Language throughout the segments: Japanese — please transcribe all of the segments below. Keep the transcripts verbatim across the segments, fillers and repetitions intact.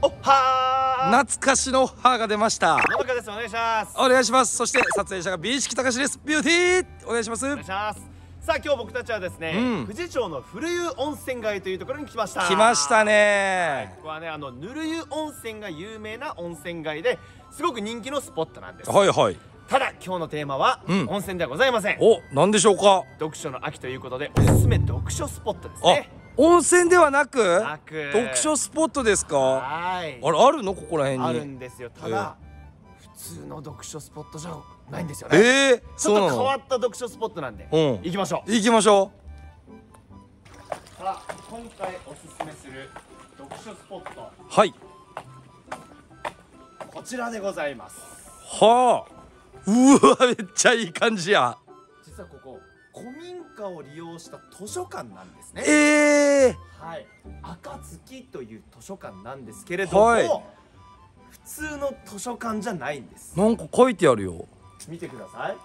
おはー、 懐かしのオファーが出ました。 野中です。お願いします。 お願いします。そして撮影者が美意識高しです。ビューティーお願いします。 お願いします。さあ今日僕たちはですね、 うん、 富士町の古湯温泉街というところに来ました。 来ましたねー、 はい、ここはね、あのぬる湯温泉が有名な温泉街ですごく人気のスポットなんです。 はいはい。 ただ今日のテーマは、うん、温泉ではございません。 お、なんでしょうか。 読書の秋ということでおすすめ読書スポットですね。 温泉ではなくなく読書スポットですか。 はい、 あれあるの、ここら辺に。 あるんですよ。ただ、えー、普通の読書スポットじゃないんですよね。 えー、 ちょっと変わった読書スポットなんで、うん、行きましょう行きましょう。さあ今回おすすめする読書スポット、 はい、 こちらでございます。 はあ、うわ、めっちゃいい感じや。 実はここ古民家を利用した図書館なんですね。 ええー、 はい、暁という図書館なんですけれども、はい、普通の図書館じゃないんです。 なんか書いてあるよ。 見てください。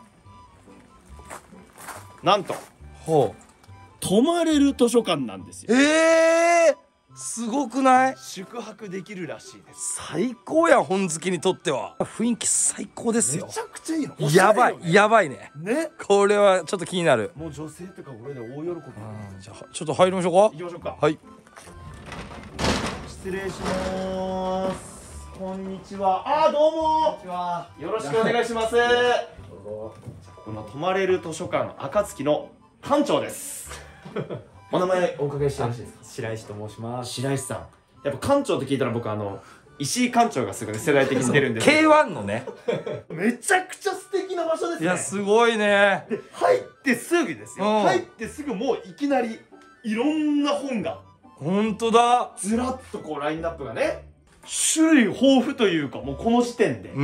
なんと、 はあ、 泊まれる図書館なんですよ。 ええー、すごくない？ 宿泊できるらしいです。 最高や、本好きにとっては。雰囲気最高ですよ。 めちゃくちゃいいの。 やばい、やばいね。 ね、 これはちょっと気になる。 もう女性とかこれで大喜び。 じゃあちょっと入りましょうか。 行きましょうか。 はい。 失礼します。こんにちは。あ、どうも。こんにちは。よろしくお願いします。この泊まれる図書館暁の館長です。お名前お伺いしてよろしいですか？ 白石と申します。 白石さん。やっぱ館長って聞いたら僕あの石井館長がすぐね世代的に出るんです。 ケーワン のね。 めちゃくちゃ素敵な場所ですね。 いや、すごいね。 で入ってすぐですよ。入ってすぐもういきなりいろんな本が。 本当だ。 ずらっとこうラインナップがね。種類豊富というか、もうこの時点で。うん。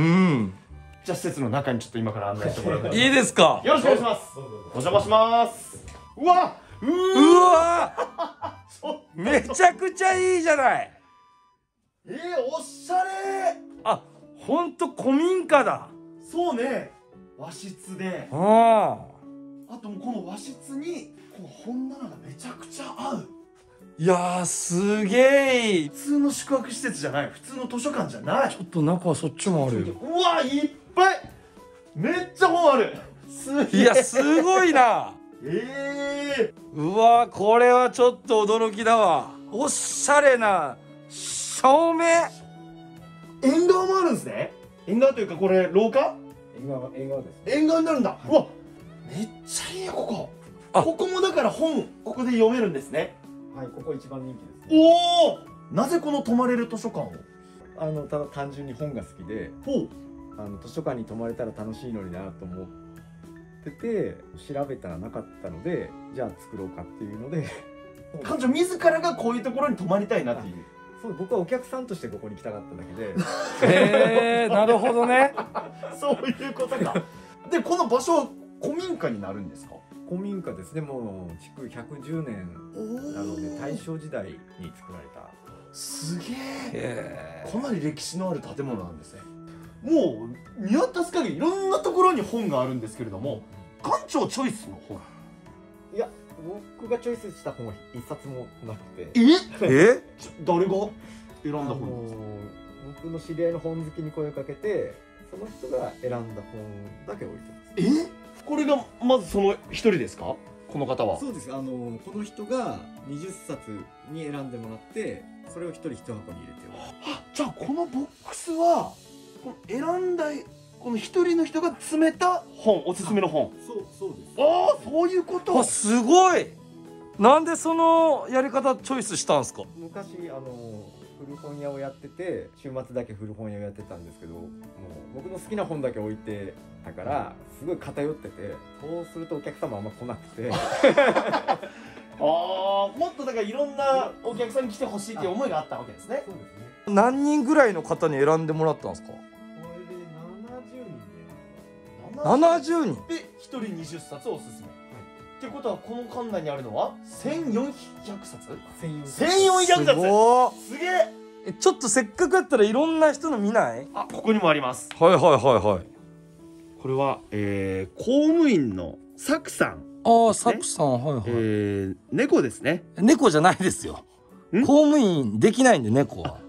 じゃあ施設の中にちょっと今から案内してもらう。 いいですか。 よろしくお願いします。お邪魔します。うわ、ううわめちゃくちゃいいじゃない。 えー、おしゃれ。 あ、ほんと古民家だ。 そうね。和室で。 ああ。あともうこの和室にこの本棚がめちゃくちゃ合う。 いやー、すげえ。 普通の宿泊施設じゃない。普通の図書館じゃない。 ちょっと中はそっちもあるよ。 うわ、いっぱい。めっちゃ本ある。 すげえ。いや、すごいな。 ええー。 うわ、これはちょっと驚きだわ。おしゃれな照明。 縁側もあるんですね。縁側というかこれ廊下？ 縁側、縁側です。 縁側になるんだ。うわ、めっちゃいいよここ。あ、ここもだから本ここで読めるんですね。 はい、ここ一番人気です、 ね。おお。なぜこの泊まれる図書館を？ あのただ単純に本が好きで、ほう。あの図書館に泊まれたら楽しいのになと思ってて調べたらなかったので、じゃあ作ろうかっていうので。 館長自らがこういうところに泊まりたいなっていう。 そう、僕はお客さんとしてここに来たかっただけで。 へえー、なるほどね。 そういうことか。で、この場所古民家になるんですか？ 古民家ですね。もう築ひゃくじゅうねんなので大正時代に作られた。 すげえ。かなり歴史のある建物なんですね。もう見渡す限りいろんなところに本があるんですけれども、館長チョイスの本。 いや、僕がチョイスした本は一冊もなくて。 え？え？誰が選んだ本ですか？ 僕の知り合いの本好きに声をかけて、その人が選んだ本だけ置いてます。 え？これがまずその一人ですか？この方は。 そうです。あのこの人がにじゅっさつに選んでもらって、それを一人一箱に入れてる。 あ、じゃあこのボックスはこの選んだこの一人の人が詰めた本、おすすめの本。 そうそうです。 ああ、そういうこと。 あ、すごい。なんでそのやり方チョイスしたんですか？ 昔あの古本屋をやってて、週末だけ古本屋をやってたんですけど、もう僕の好きな本だけ置いてたからすごい偏ってて、そうするとお客様あんま来なくてああ、もっとだからいろんなお客さんに来てほしいっていう思いがあったわけですね。 そうですね。 何人ぐらいの方に選んでもらったんですか？ これでななじゅうにんでななじゅうにんでひとりにじゅっさつおすすめ。ってことはこの館内にあるのはせんよんひゃくさつ？せんよんひゃくさつ。すげえ。 え、ちょっとせっかくやったらいろんな人の見ない？ あ、ここにもあります。 はいはいはいはい。 これは、えー、公務員のサクさん。 ああ、サクさん、はいはい。 えー、猫ですね。 猫じゃないですよ。公務員できないんで、猫は。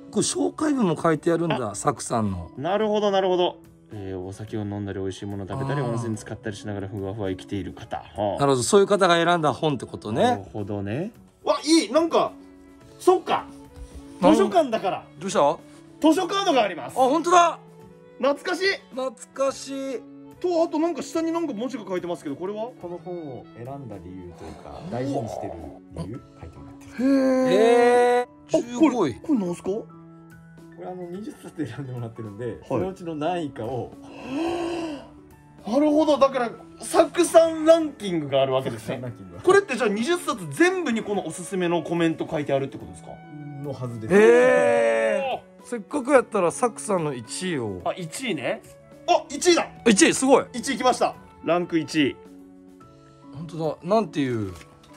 これ紹介文も書いてあるんだ、サクさんの。 なるほどなるほど。えー、お酒を飲んだり美味しいものを食べたりあー温泉に使ったりしながらふわふわ生きている方。はあ、 なるほど、そういう方が選んだ本ってことなるね。 ほどね。わ、いい、なんかそっか、 なん図書館だからどうした？あ、 図書カードがあります。 本当だ。 懐かしい。 懐かしい。 と、あとなんか下になんか文字が書いてますけど、これはこの本を選んだ理由というか大事にしてる理由書いてもらってる。 へええー、 あ、 すこれごい。 これなんすか？ これあのにじゅっさつ選んでもらってるんで、 はい、 そのうちの何位かを。 なるほど、だからサクさんランキングがあるわけですね。これってじゃあにじゅっさつ全部にこのおすすめのコメント書いてあるってことですか？ のはずです。 ええー、せっかくやったらサクさんのいちいを。 あ、いちいね。あ、いちいだ。 いちいすごい。 いちいきました。ランクいちい。 本当だ。なんていう。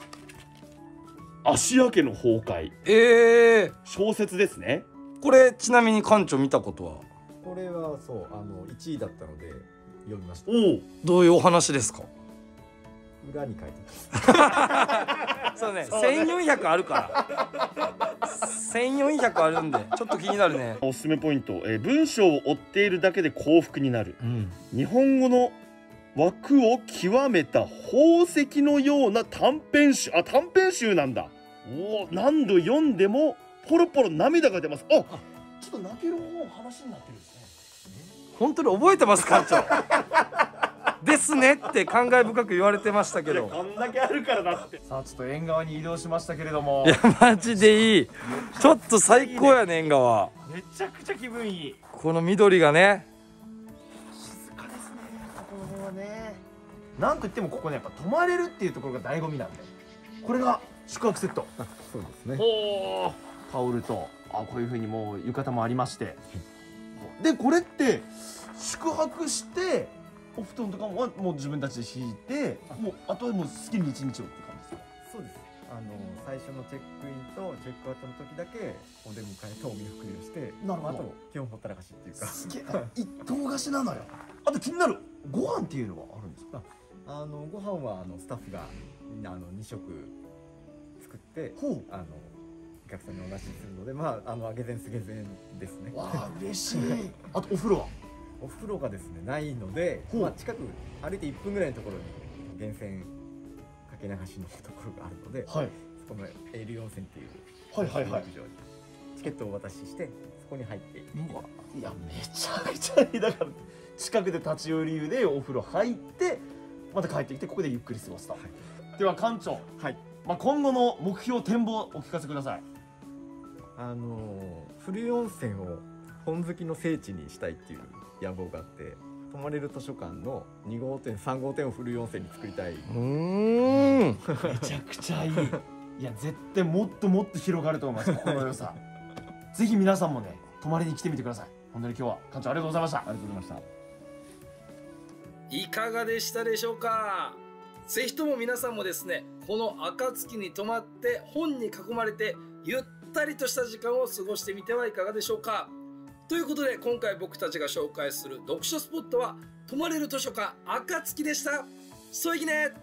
芦屋家の崩壊。 ええー、 小説ですね。 これちなみに館長見たことは？ これはそうあのいちいだったので読みました。 おお。 どういうお話ですか？ 裏に書いてます。 そうね、せんよんひゃくあるからせんよんひゃくあるんでちょっと気になるね。 おすすめポイント、えー、文章を追っているだけで幸福になる、 うん、 日本語の枠を極めた宝石のような短編集。あ、短編集なんだ。おお、何度読んでもポロポロ涙が出ます。あ、ちょっと泣ける方話になってるんですね。 本当に覚えてます館長ですねって感慨深く言われてましたけど。 こんだけあるからだって。さあ、ちょっと縁側に移動しましたけれども、 いやマジでいい。ちょっと最高やね縁側。 めちゃくちゃ気分いい。 この緑がね。 静かですね、ここの辺はね。なんといってもここね、やっぱ泊まれるっていうところが醍醐味なんで、これが宿泊セット。 あ、そうですね。 おお、タオルと、あ、こういう風にもう浴衣もありまして、でこれって宿泊してお布団とかももう自分たちで敷いて、もうあとはもう好きに一日をって感じですか？ そうです。あの最初のチェックインとチェックアウトの時だけお出迎えとお見送りをして、 なるほど。 あと基本ほったらかしっていうか。 すげえ、一棟貸しなのよ。あと気になるご飯っていうのはあるんですか？ あのご飯はあのスタッフがみんなあのに食作ってほう。 あのお客さんにお出しするので、まああの揚げ膳すげ膳ですね。 わあ、嬉しい。あとお風呂は？ お風呂がですねないので、 ほうまあ近く歩いていっぷんぐらいのところに源泉かけ流しのところがあるので、 はいそこのエール温泉っていうはいはいはい。 浴場にチケットをお渡ししてそこに入ってうわ、いやめちゃくちゃいい。だから近くで立ち寄り湯でお風呂入ってまた帰ってきてここでゆっくり過ごすと、はい、では館長、 はい、 まあ、今後の目標展望お聞かせください。 あの古湯温泉を本好きの聖地にしたいっていう野望があって、泊まれる図書館のに号店さん号店を古湯温泉に作りたい。 うーん。 めちゃくちゃいい。いや絶対もっともっと広がると思います、ここの良さ。ぜひ皆さんもね泊まりに来てみてください。本当に今日は館長ありがとうございました。 ありがとうございました。 いかがでしたでしょうか。ぜひとも皆さんもですね、この暁に泊まって本に囲まれてゆったりとした時間を過ごしてみてはいかがでしょうか。ということで今回僕たちが紹介する読書スポットは泊まれる図書館暁でした。そいぎね。